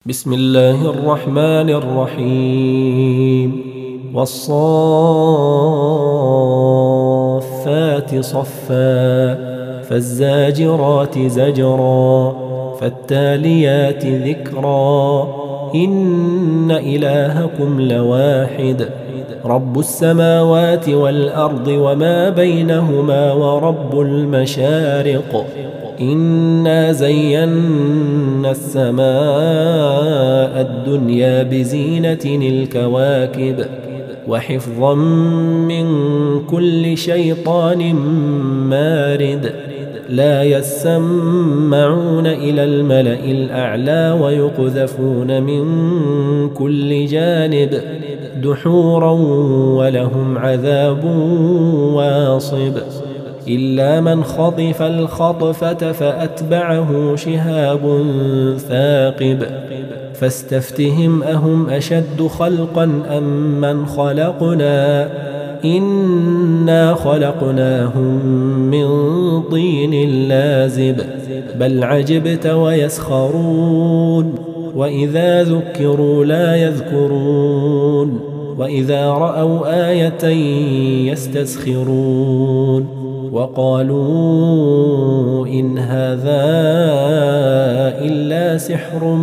بسم الله الرحمن الرحيم والصافات صفا فالزاجرات زجرا فالتاليات ذكرا إن إلهكم لواحد رب السماوات والأرض وما بينهما ورب المشارق إنا زينا السماء الدنيا بزينة الكواكب وحفظا من كل شيطان مارد لا يسمعون إلى الملأ الأعلى ويقذفون من كل جانب دحورا ولهم عذاب واصب إلا من خطف الخطفة فأتبعه شهاب ثاقب فاستفتهم أهم أشد خلقا أم من خلقنا إنا خلقناهم من طين لازب بل عجبت ويسخرون وإذا ذكروا لا يذكرون وإذا رأوا آية يستسخرون وقالوا إن هذا إلا سحر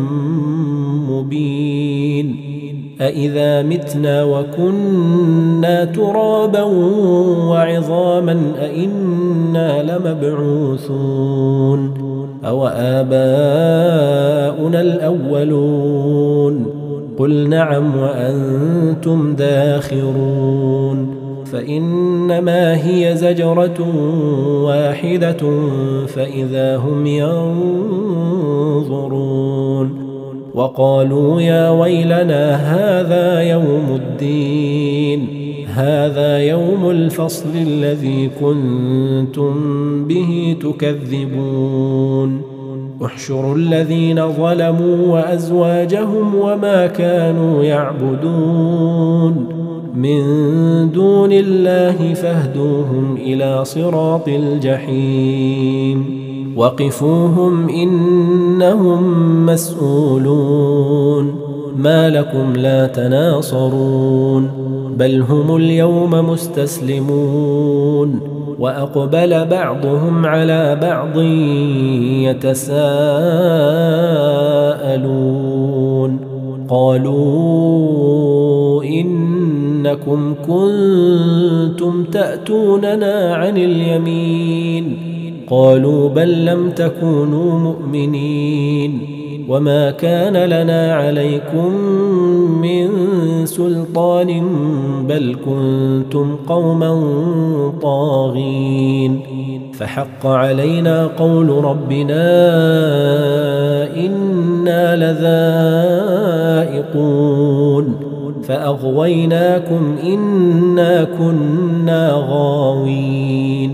مبين أإذا متنا وكنا ترابا وعظاما أإنا لمبعوثون أو آباؤنا الأولون قل نعم وأنتم داخرون فإنما هي زجرة واحدة فإذا هم ينظرون وقالوا يا ويلنا هذا يوم الدين هذا يوم الفصل الذي كنتم به تكذبون احشروا الذين ظلموا وأزواجهم وما كانوا يعبدون من دون الله فاهدوهم إلى صراط الجحيم وقفوهم إنهم مسؤولون ما لكم لا تناصرون بل هم اليوم مستسلمون وأقبل بعضهم على بعض يتساءلون قالوا إنكم كنتم تأتوننا عن اليمين قالوا بل لم تكونوا مؤمنين وما كان لنا عليكم من سلطان بل كنتم قوما طاغين فحق علينا قول ربنا إنا لذائقون فأغويناكم إنا كنا غاوين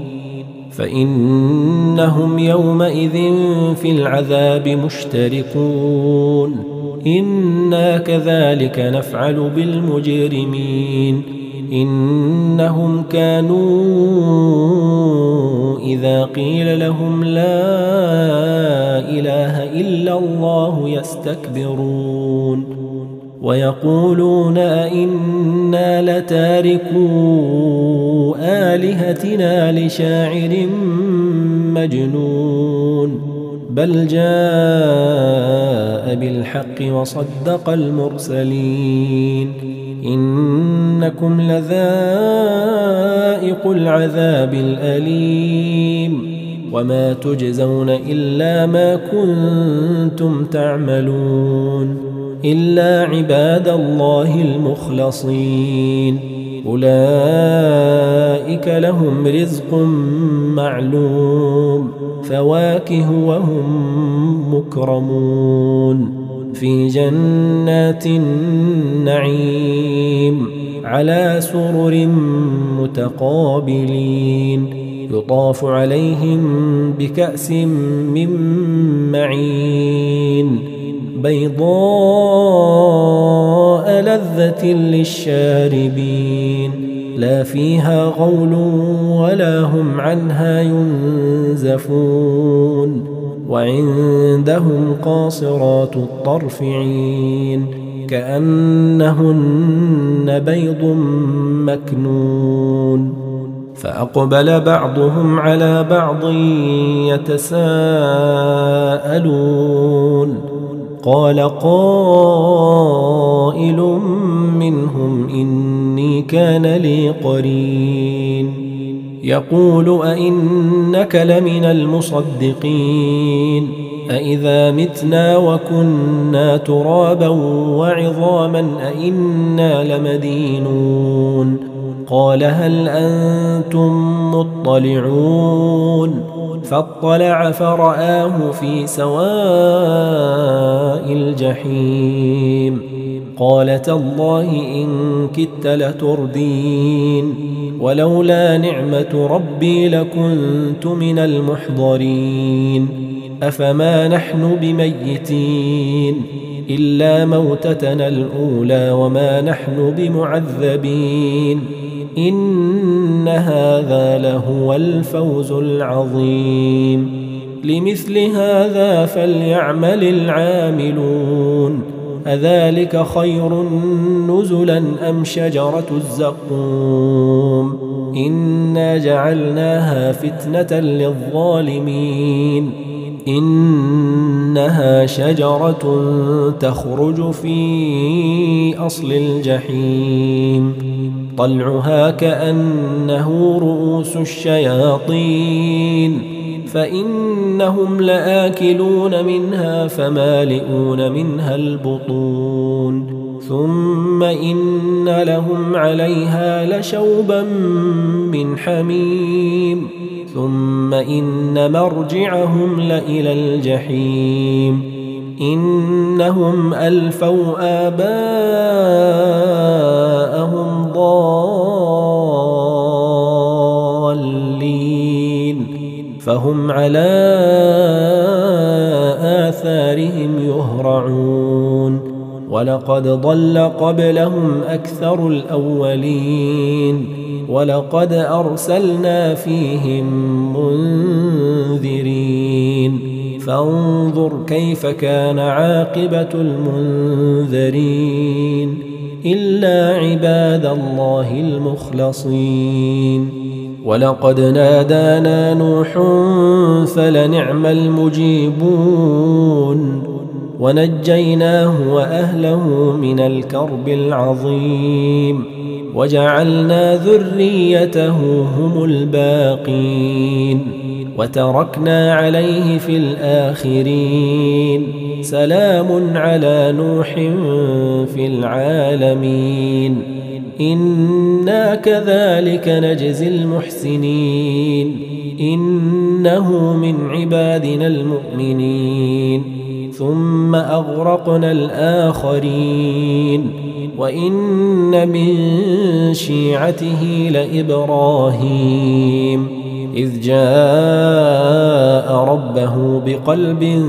فإنهم يومئذ في العذاب مشتركون إنا كذلك نفعل بالمجرمين إنهم كانوا إذا قيل لهم لا إله إلا الله يستكبرون ويقولون أئنا لتاركو آلهتنا لشاعر مجنون بل جاء بالحق وصدق المرسلين إنكم لذائق العذاب الأليم وما تجزون إلا ما كنتم تعملون إلا عباد الله المخلصين أولئك لهم رزق معلوم فواكه وهم مكرمون في جنات النعيم على سرر متقابلين يطاف عليهم بكأس من معين بيضاء لذة للشاربين لا فيها غول ولا هم عنها ينزفون وعندهم قاصرات الطرف عين كأنهن بيض مكنون فأقبل بعضهم على بعض يتساءلون قال قائل منهم إني كان لي قرين يقول أئنك لمن المصدقين أئذا متنا وكنا ترابا وعظاما أئنا لمدينون قال هل أنتم مطلعون فاطلع فرآه في سواء الجحيم قال تالله إن كدت لتردين ولولا نعمة ربي لكنت من المحضرين أفما نحن بميتين إلا موتتنا الأولى وما نحن بمعذبين إن هذا لهو الفوز العظيم لمثل هذا فليعمل العاملون أذلك خير نزلا أم شجرة الزقوم إنا جعلناها فتنة للظالمين إنها شجرة تخرج في أصل الجحيم طلعها كأنه رؤوس الشياطين فإنهم لآكلون منها فمالئون منها البطون ثم إن لهم عليها لشوبا من حميم ثم إن مرجعهم لإلى الجحيم إنهم ألفوا آباءهم ضالين فهم على آثارهم يهرعون ولقد ضل قبلهم أكثر الأولين ولقد أرسلنا فيهم منذرين فانظر كيف كان عاقبة المنذرين إلا عباد الله المخلصين ولقد نادانا نوح فلنعم المجيبون ونجيناه وأهله من الكرب العظيم وجعلنا ذريته هم الباقين وتركنا عليه في الآخرين سلام على نوح في العالمين إنا كذلك نجزي المحسنين إنه من عبادنا المؤمنين ثم أغرقنا الآخرين وإن من شيعته لإبراهيم إذ جاء ربه بقلب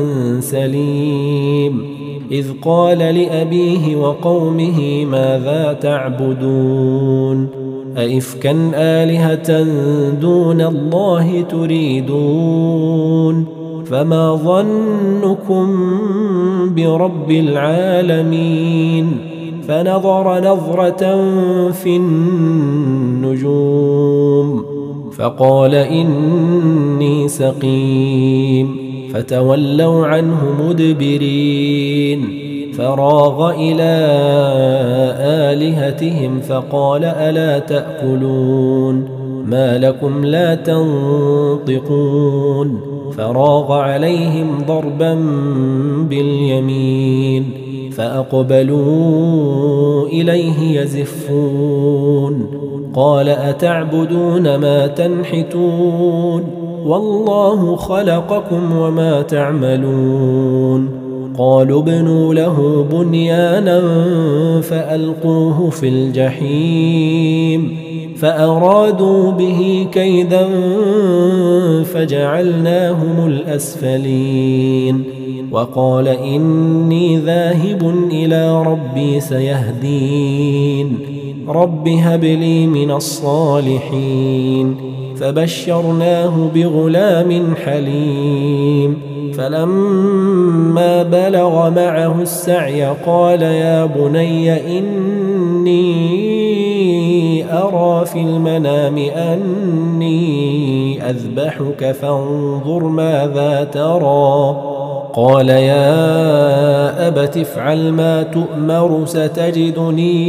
سليم إذ قال لأبيه وقومه ماذا تعبدون أئفكا آلهة دون الله تريدون فما ظنكم برب العالمين فنظر نظرة في النجوم فقال إني سقيم فتولوا عنه مدبرين فراغ إلى آلهتهم فقال ألا تأكلون ما لكم لا تنطقون فراغ عليهم ضربا باليمين فأقبلوا إليه يزفون قال أتعبدون ما تنحتون والله خلقكم وما تعملون قالوا ابنوا له بنيانا فألقوه في الجحيم فأرادوا به كيدا فجعلناهم الأسفلين وقال إني ذاهب إلى ربي سيهدين رب هب لي من الصالحين فبشرناه بغلام حليم فلما بلغ معه السعي قال يا بني إني أرى في المنام أني أذبحك فانظر ماذا ترى قال يا أبت افعل ما تؤمر ستجدني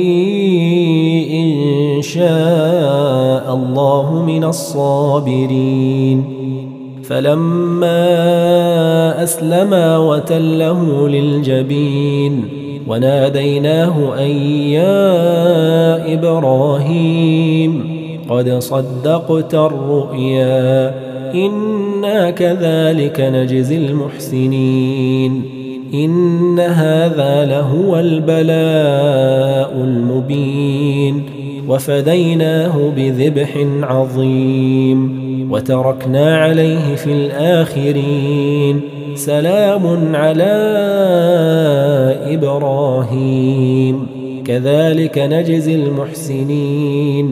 إن شاء الله من الصابرين فلما أسلما وتله للجبين وناديناه أن يا إبراهيم قد صدقت الرؤيا إنا كذلك نجزي المحسنين إن هذا لهو البلاء المبين وفديناه بذبح عظيم وتركنا عليه في الآخرين سلام على إبراهيم كذلك نجزي المحسنين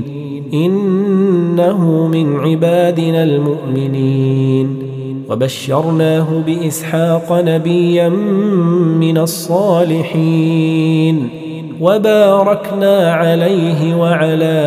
إنه من عبادنا المؤمنين وبشرناه بإسحاق نبيا من الصالحين وباركنا عليه وعلى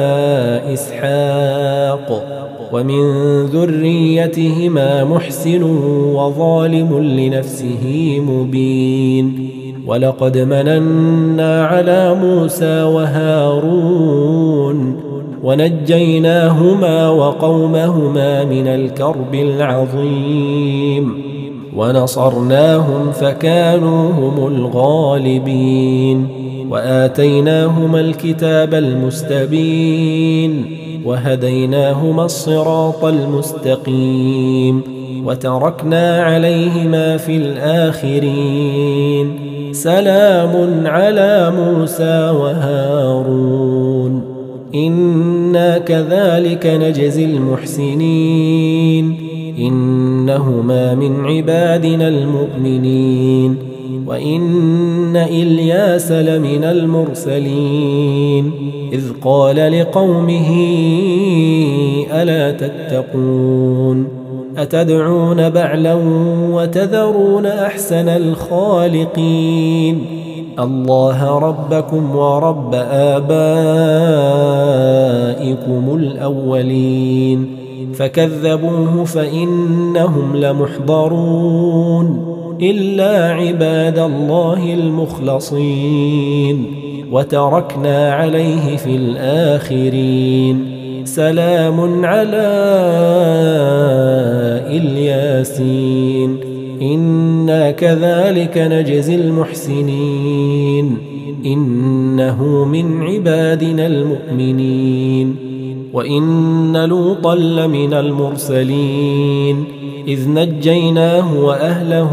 إسحاق ومن ذريتهما محسن وظالم لنفسه مبين ولقد مننا على موسى وهارون ونجيناهما وقومهما من الكرب العظيم ونصرناهم فكانوا هم الغالبين وآتيناهما الكتاب المستبين وهديناهما الصراط المستقيم وتركنا عليهما في الآخرين سلام على موسى وهارون إنا كذلك نجزي المحسنين إنهما من عبادنا المؤمنين وإن إلياس لمن المرسلين إذ قال لقومه ألا تتقون أتدعون بعلا وتذرون أحسن الخالقين الله ربكم ورب آبائكم الأولين فكذبوه فإنهم لمحضرون إلا عباد الله المخلصين وتركنا عليه في الآخرين سلام على الياسين إنا كذلك نجزي المحسنين إنه من عبادنا المؤمنين وإن لوطا لمن المرسلين إذ نجيناه وأهله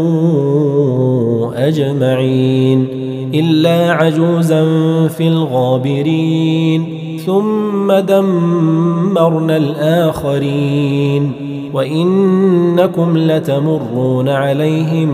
أجمعين إلا عجوزا في الغابرين ثم دمرنا الآخرين وإنكم لتمرون عليهم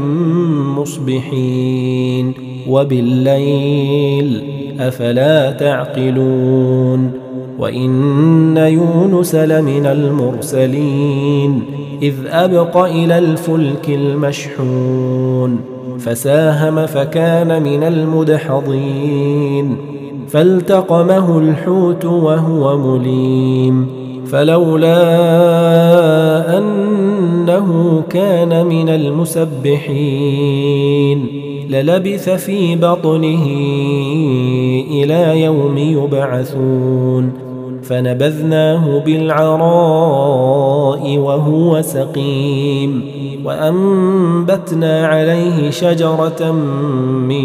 مصبحين وبالليل أفلا تعقلون وإن يونس لمن المرسلين إذ أبق إلى الفلك المشحون فساهم فكان من المدحضين فالتقمه الحوت وهو مليم فلولا أنه كان من المسبحين للبث في بطنه إلى يوم يبعثون فنبذناه بالعراء وهو سقيم وأنبتنا عليه شجرة من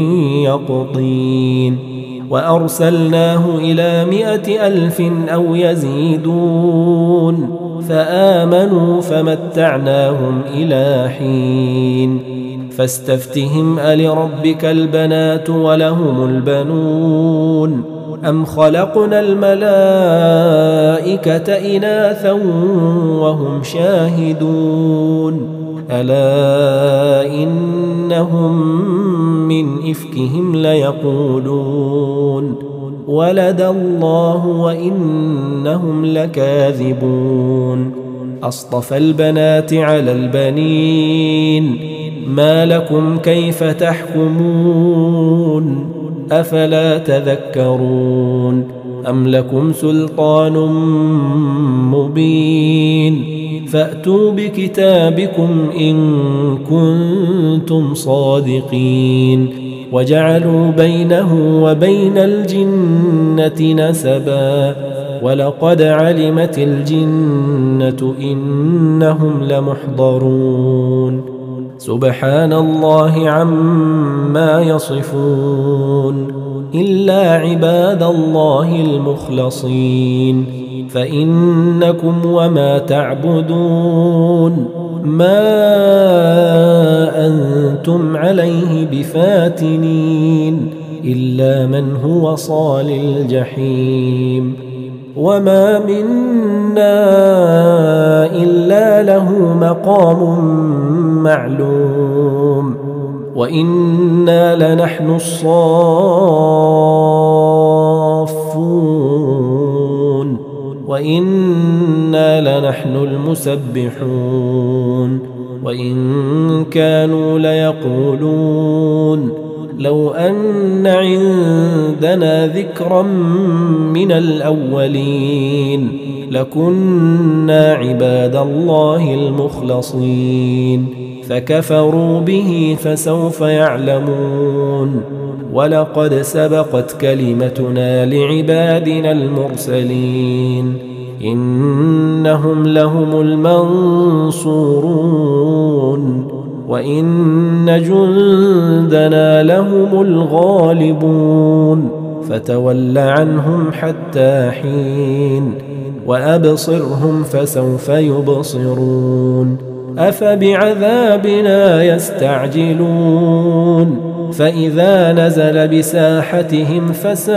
يقطين وأرسلناه إلى 100,000 أو يزيدون فآمنوا فمتعناهم إلى حين فاستفتهم ألربك البنات ولهم البنون أم خلقنا الملائكة إناثا وهم شاهدون ألا إنهم من إفكهم ليقولون ولد الله وإنهم لكاذبون أصطفى البنات على البنين ما لكم كيف تحكمون أفلا تذكرون أم لكم سلطان مبين فأتوا بكتابكم إن كنتم صادقين وجعلوا بينه وبين الجنة نسبا ولقد علمت الجنة إنهم لمحضرون سبحان الله عما يصفون إلا عباد الله المخلصين فإنكم وما تعبدون ما أنتم عليه بفاتنين إلا من هو صال الجحيم وما منا إلا له مقام معلوم وإنا لنحن الصافون وإنا لنحن المسبحون وإن كانوا ليقولون لو أن عندنا ذكرا من الأولين لكنا عباد الله المخلصين فكفروا به فسوف يعلمون ولقد سبقت كلمتنا لعبادنا المرسلين إنهم لهم المنصورون وإن جندنا لهم الغالبون فتول عنهم حتى حين وأبصرهم فسوف يبصرون أفبعذابنا يستعجلون فإذا نزل بساحتهم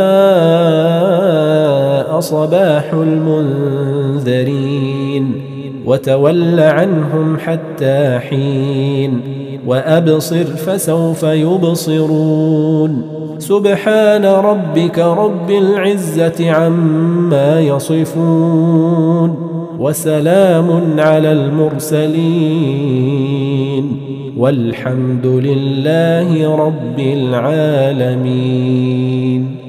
فساء صباح المنذرين وتول عنهم حتى حين وأبصر فسوف يبصرون سبحان ربك رب العزة عما يصفون وسلام على المرسلين والحمد لله رب العالمين.